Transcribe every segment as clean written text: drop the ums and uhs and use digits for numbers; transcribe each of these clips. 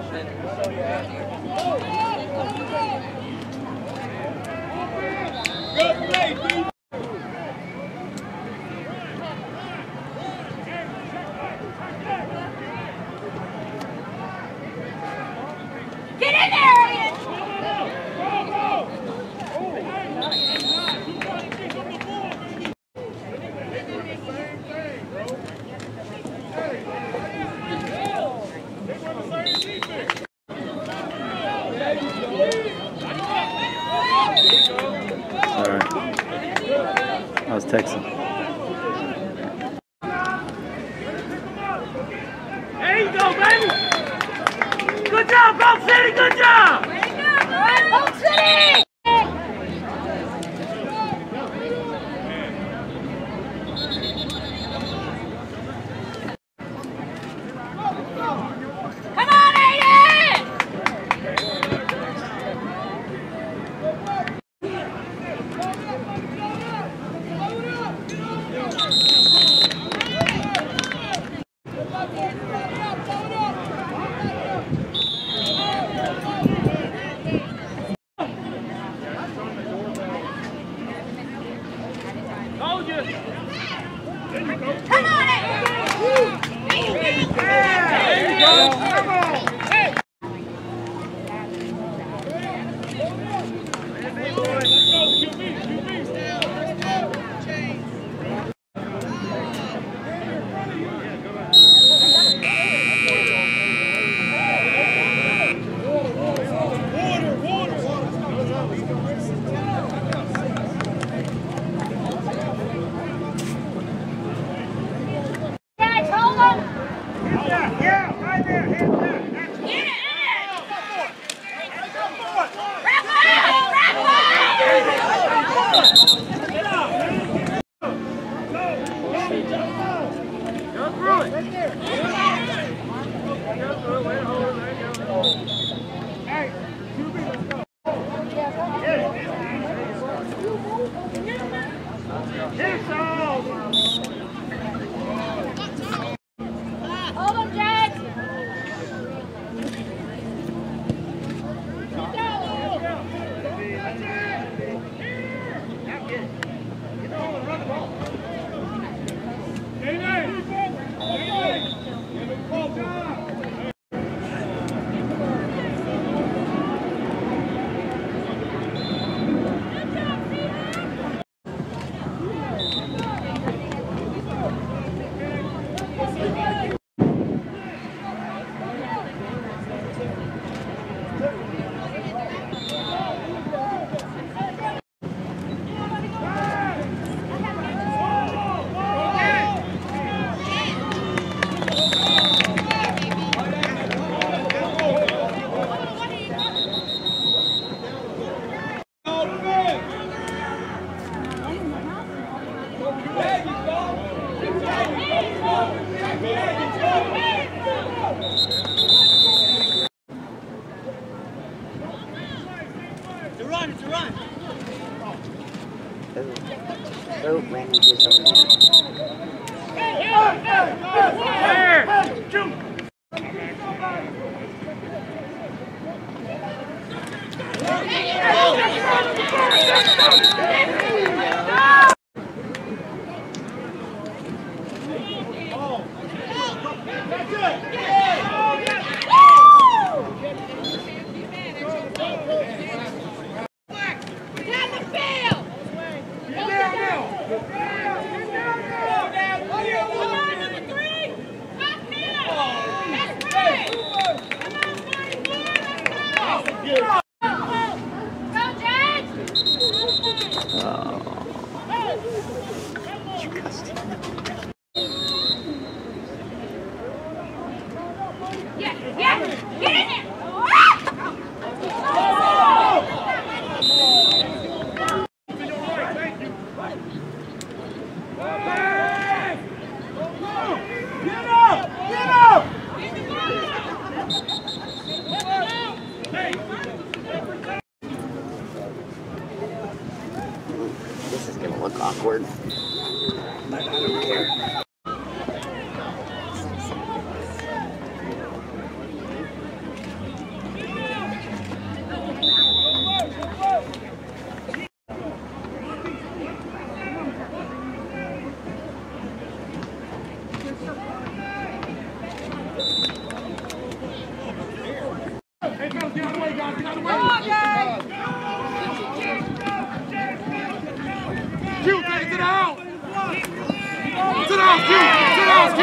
I was texting. There you go, baby! Good job, Bolt City! Good job! Way to go, Bolt City! This is gonna look awkward, but I don't care. Get out of the way, guys. Get out of the way. Q, take it to the house. To the house, Q. To the house, Q.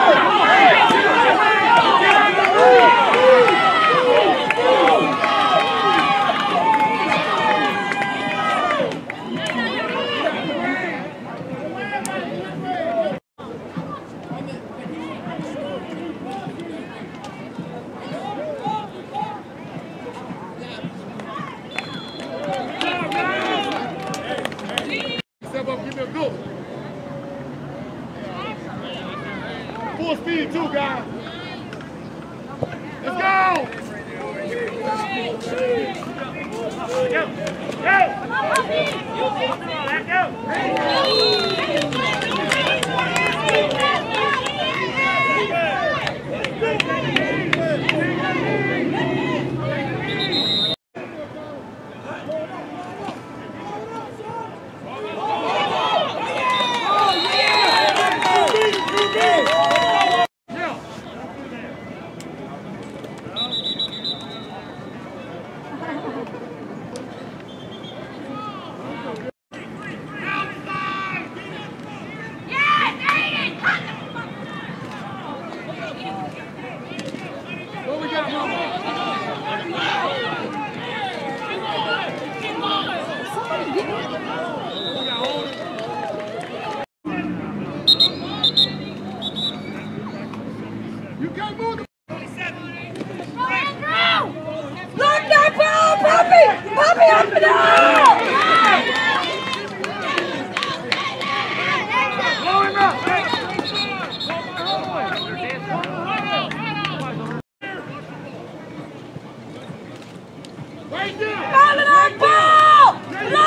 Step up, give me a go. Full speed too, guys. Let's go! Go! Go! Let's go! You can't move the Look that ball, Puppy! Puppy up and down! blow him up! Right there! Ball in our ball! No!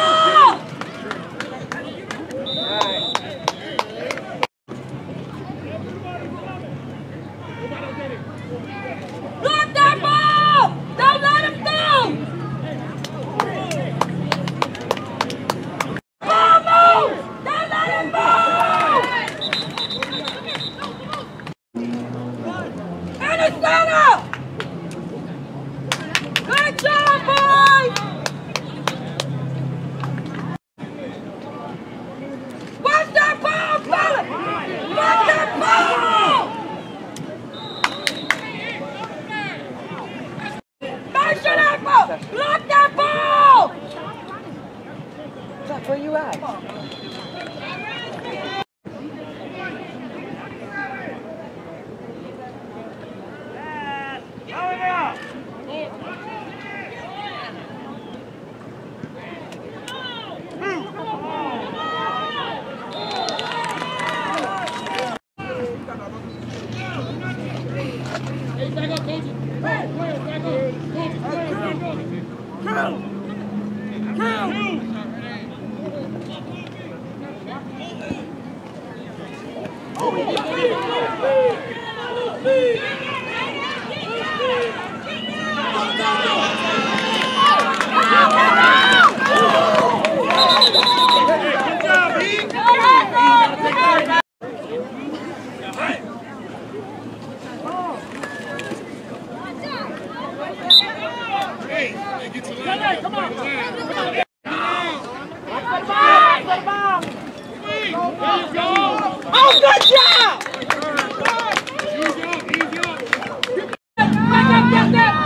Look that ball! Don't let him down! Ball move! Don't let him move! In the center! Good job, boys! Watch that ball, Bullet! Watch that ball! Make sure that ball! Block that ball! Jack, where you at? Come on! Oh, good job! Back up, get that!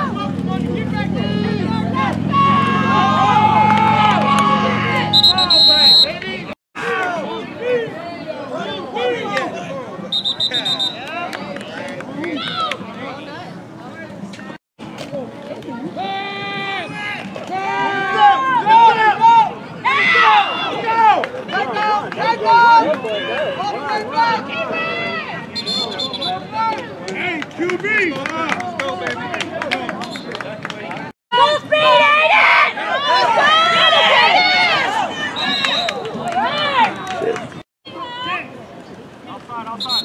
Hey, QB! Let's go, baby. Full speed, Aiden! Outside.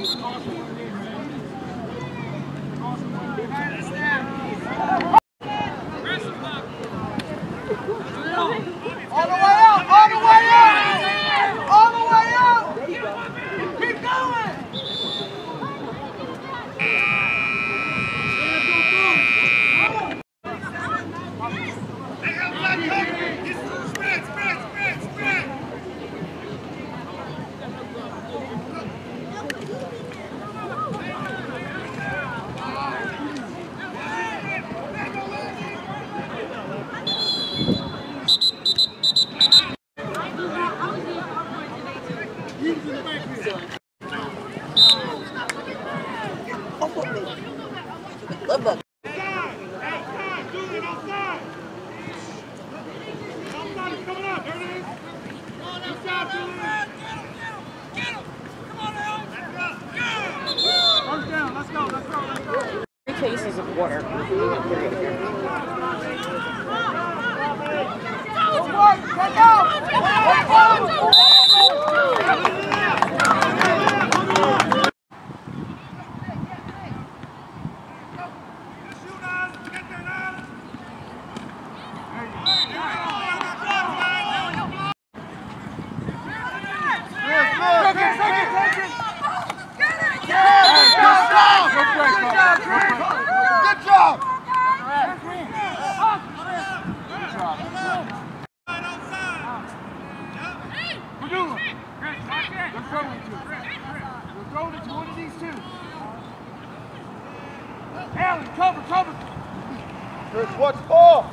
All the way out! All the way out! All the way out! Keep going! Cover! Chris, what's ball?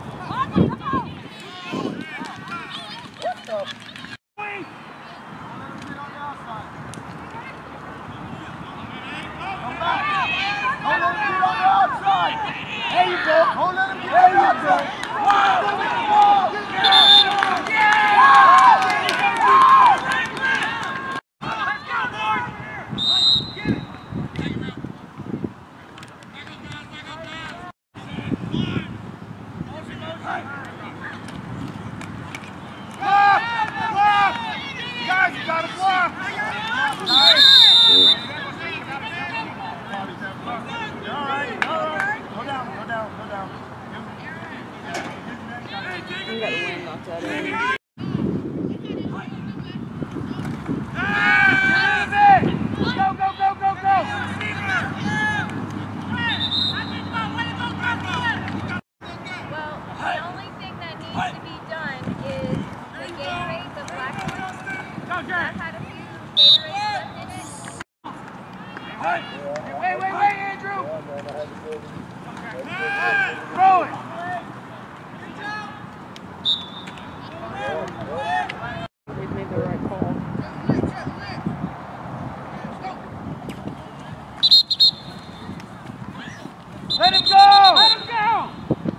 Let him go! Let him go!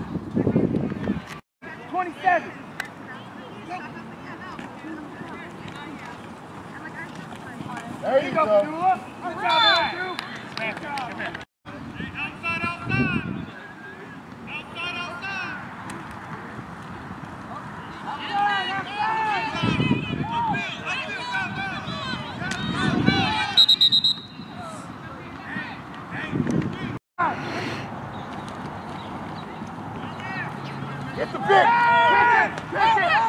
27. There you go, Padula. Good job, Andrew. Good job. Outside, outside. Outside, outside. Outside, outside. Get the pick! Catch it!